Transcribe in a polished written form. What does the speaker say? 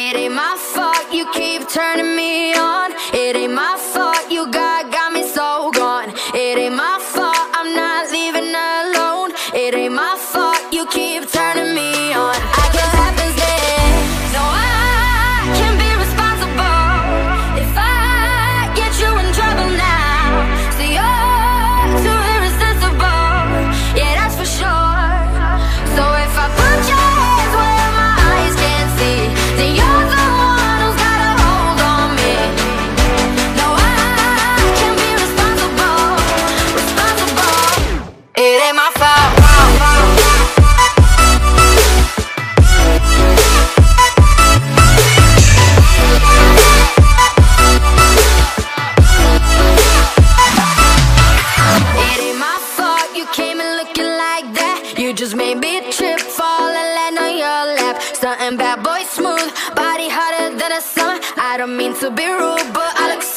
It ain't my fault you keep turning me on. It ain't my fault you got me so gone. It ain't my fault I'm not leaving alone. It ain't my fault you keep turning me on. I guess happens then. No, I can be responsible if I get you in trouble now. So you're too irresistible, yeah, that's for sure. So if I put your hands where my eyes can't see, then you're the one who's got a hold on me. No, I can be responsible. It ain't my fault. It ain't my fault you came in looking like that. You just made me trip, fall and land on your lap. Something bad boy smooth, body hotter than a summer. I don't mean to be rude, but I look